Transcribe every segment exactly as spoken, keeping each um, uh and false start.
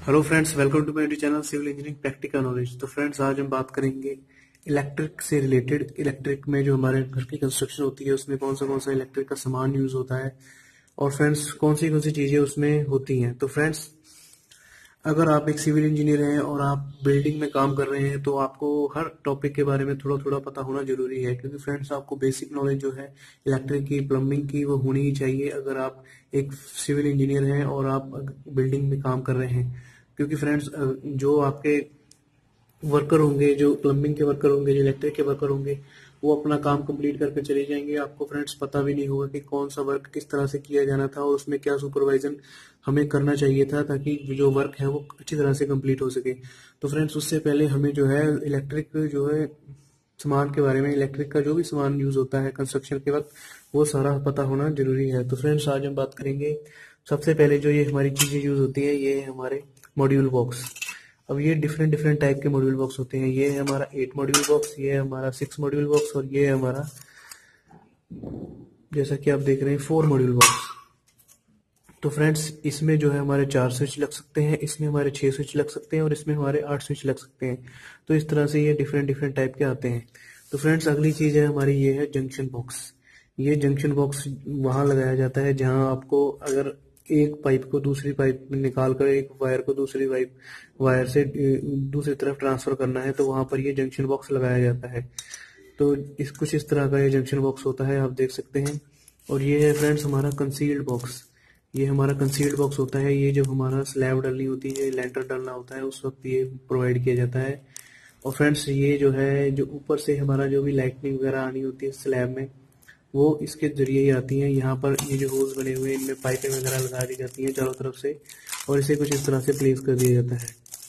Hello friends, welcome to my YouTube channel civil engineering practical knowledge. तो friends, आज हम बात करेंगे इलेक्ट्रिक से रिलेटेड। इलेक्ट्रिक में जो हमारे घर की कंस्ट्रक्शन होती है उसमें कौन सा कौन सा इलेक्ट्रिक का सामान यूज होता है और फ्रेंड्स कौन सी कौन सी चीजें उसमें होती हैं। तो फ्रेंड्स, अगर आप एक सिविल इंजीनियर हैं और आप बिल्डिंग में काम कर रहे हैं तो आपको हर टॉपिक के बारे में थोड़ा थोड़ा पता होना जरूरी है, क्योंकि फ्रेंड्स आपको बेसिक नॉलेज जो है इलेक्ट्रिक की, प्लम्बिंग की, वो होनी ही चाहिए अगर आप एक सिविल इंजीनियर हैं और आप बिल्डिंग में काम कर रहे हैं। क्योंकि फ्रेंड्स, जो आपके वर्कर होंगे, जो प्लम्बिंग के वर्कर होंगे, जो इलेक्ट्रिक के वर्कर होंगे, वो अपना काम कंप्लीट करके चले जाएंगे। आपको फ्रेंड्स पता भी नहीं होगा कि कौन सा वर्क किस तरह से किया जाना था और उसमें क्या सुपरवाइजन हमें करना चाहिए था ताकि जो वर्क है वो अच्छी तरह से कंप्लीट हो सके। तो फ्रेंड्स, उससे पहले हमें जो है इलेक्ट्रिक जो है सामान के बारे में, इलेक्ट्रिक का जो भी सामान यूज होता है कंस्ट्रक्शन के वक्त, वो सारा पता होना जरूरी है। तो फ्रेंड्स, आज हम बात करेंगे सबसे पहले जो ये हमारी चीजें यूज होती है, ये है हमारे मॉड्यूल बॉक्स। अब ये डिफरेंट डिफरेंट टाइप के मॉड्यूल बॉक्स होते हैं। ये है हमारा एट मॉड्यूल बॉक्स, ये है हमारा सिक्स मॉड्यूल बॉक्स और ये है हमारा, जैसा कि आप देख रहे हैं, फोर मॉड्यूल बॉक्स। तो फ्रेंड्स, इसमें जो है हमारे चार स्विच लग सकते हैं, इसमें हमारे छह स्विच लग सकते हैं और इसमें हमारे आठ स्विच लग सकते हैं। तो इस तरह से ये डिफरेंट डिफरेंट टाइप के आते हैं। तो फ्रेंड्स, अगली चीज है हमारी, ये है जंक्शन बॉक्स। ये जंक्शन बॉक्स वहां लगाया जाता है जहां आपको अगर एक पाइप को दूसरी पाइप में निकाल कर एक वायर को दूसरी पाइप वायर से दूसरी तरफ ट्रांसफर करना है, तो वहां पर ये जंक्शन बॉक्स लगाया जाता है। तो इस कुछ इस तरह का ये जंक्शन बॉक्स होता है, आप देख सकते हैं। और ये है फ्रेंड्स हमारा कंसील्ड बॉक्स। ये हमारा कंसील्ड बॉक्स होता है। ये जब हमारा स्लैब डलनी होती है, लेंटर डलना होता है, उस वक्त ये प्रोवाइड किया जाता है। और फ्रेंड्स, ये जो है, जो ऊपर से हमारा जो भी लाइटनिंग वगैरह आनी होती है स्लैब में, वो इसके जरिए ही आती है। यहाँ पर ये जो होल्स बने हुए हैं, इनमें पाइपें वगैरह लगा दी जाती हैं चारों तरफ से और इसे कुछ इस तरह से प्लेस कर दिया जाता है।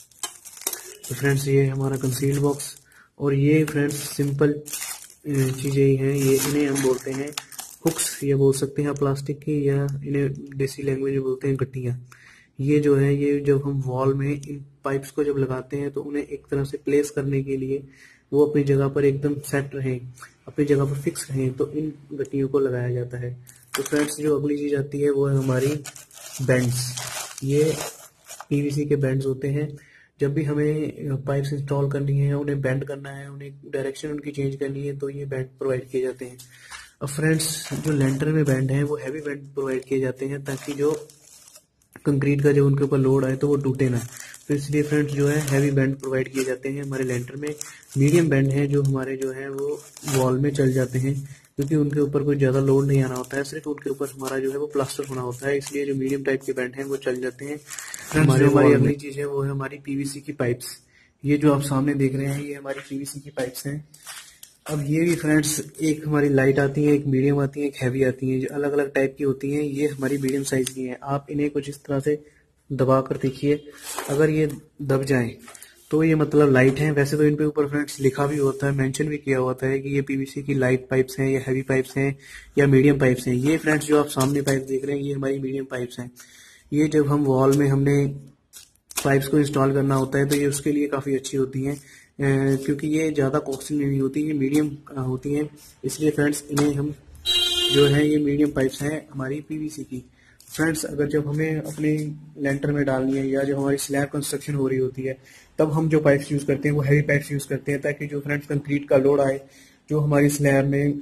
तो फ्रेंड्स, ये है हमारा कंसील्ड बॉक्स। और ये फ्रेंड्स सिंपल चीजें ही हैं। ये इन्हें हम बोलते हैं हुक्स, ये बोल सकते हैं प्लास्टिक की, या इन्हें देसी लैंग्वेज में बोलते हैं गट्टियां। ये जो है, ये जब हम वॉल में इन पाइप्स को जब लगाते हैं तो उन्हें एक तरह से प्लेस करने के लिए, वो अपनी जगह पर एकदम सेट रहें, अपनी जगह पर फिक्स रहें, तो इन गट्टियों को लगाया जाता है। तो फ्रेंड्स, जो अगली चीज आती है वो है हमारी बेंड्स। ये पीवीसी के बेंड्स होते हैं। जब भी हमें पाइप्स इंस्टॉल करनी है, उन्हें बेंड करना है, उन्हें डायरेक्शन उनकी चेंज करनी है, तो ये बेंड प्रोवाइड किए जाते हैं। अब फ्रेंड्स, जो लेंटर में बेंड है वो हैवी बेंड प्रोवाइड किए जाते हैं ताकि जो कंक्रीट का जब उनके ऊपर लोड आए तो वो टूटे ना। तो इसलिए फ्रेंड्स जो है हैवी बेंड प्रोवाइड किए जाते हैं हमारे लेंटर में। मीडियम बेंड है जो हमारे जो है वो वॉल में चल जाते हैं, क्योंकि उनके ऊपर कोई ज्यादा लोड नहीं आना होता है, सिर्फ उनके ऊपर हमारा जो है वो प्लास्टर होना होता है। इसलिए जो मीडियम टाइप के बेंड हैं वो चल जाते हैं हमारे। हमारी अगली चीज है वो है हमारी पीवीसी की पाइप्स। ये जो आप सामने देख रहे हैं, ये हमारी पीवीसी की पाइप्स हैं। अब ये भी फ्रेंड्स, एक हमारी लाइट आती है, एक मीडियम आती है, एक हैवी आती है, जो अलग अलग टाइप की होती हैं। ये हमारी मीडियम साइज की हैं। आप इन्हें कुछ इस तरह से दबा कर देखिए, अगर ये दब जाएं तो ये मतलब लाइट है। वैसे तो इन पे ऊपर फ्रेंड्स लिखा भी होता है, मेंशन भी किया होता है कि ये पीवीसी की लाइट पाइप्स हैं या हैवी पाइप्स हैं या मीडियम पाइप्स हैं। ये फ्रेंड्स जो आप सामने पाइप देख रहे हैं, ये हमारी मीडियम पाइप्स हैं। ये जब हम वॉल में हमने पाइप्स को इंस्टॉल करना होता है तो ये उसके लिए काफी अच्छी होती हैं, क्योंकि ये ज्यादा कॉस्टली नहीं होती, ये मीडियम होती हैं। इसलिए फ्रेंड्स, इन्हें हम जो है, ये मीडियम पाइप्स हैं हमारी पीवीसी की। फ्रेंड्स, अगर जब हमें अपने लेंटर में डालनी है या जब हमारी स्लैब कंस्ट्रक्शन हो रही होती है, तब हम जो पाइप्स यूज करते हैं वो हैवी पाइप्स यूज करते हैं, ताकि जो फ्रेंड्स कंक्रीट का लोड आए जो हमारी स्लैब में,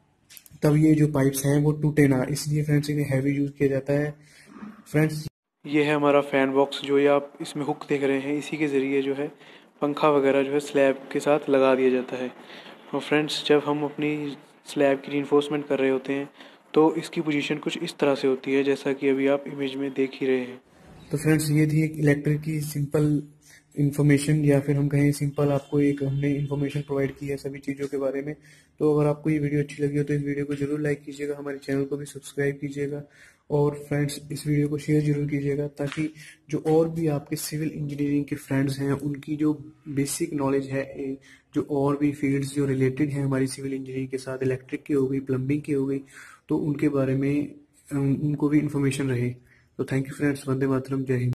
तब ये जो पाइप्स हैं वो टूटे ना। इसलिए फ्रेंड्स इन्हें हैवी यूज किया जाता है। फ्रेंड्स, ये है हमारा फैन बॉक्स, जो ये आप इसमें हुक देख रहे हैं, इसी के जरिए जो है पंखा वगैरह जो है स्लैब के साथ लगा दिया जाता है। और फ्रेंड्स, जब हम अपनी स्लैब की रीइंफोर्समेंट कर रहे होते हैं तो इसकी पोजीशन कुछ इस तरह से होती है, जैसा कि अभी आप इमेज में देख ही रहे हैं। तो फ्रेंड्स, ये थी एक इलेक्ट्रिक की सिंपल इन्फॉर्मेशन, या फिर हम कहें सिंपल, आपको एक हमने इन्फॉर्मेशन प्रोवाइड की है सभी चीज़ों के बारे में। तो अगर आपको ये वीडियो अच्छी लगी हो तो इस वीडियो को जरूर लाइक कीजिएगा, हमारे चैनल को भी सब्सक्राइब कीजिएगा और फ्रेंड्स इस वीडियो को शेयर जरूर कीजिएगा, ताकि जो और भी आपके सिविल इंजीनियरिंग के फ्रेंड्स हैं उनकी जो बेसिक नॉलेज है, जो और भी फील्ड्स जो रिलेटेड हैं हमारी सिविल इंजीनियरिंग के साथ, इलेक्ट्रिक की हो गई, प्लम्बिंग की हो गई, तो उनके बारे में उनको भी इंफॉर्मेशन रहे। तो thank you friends, Vande Mataram, Jai Hind.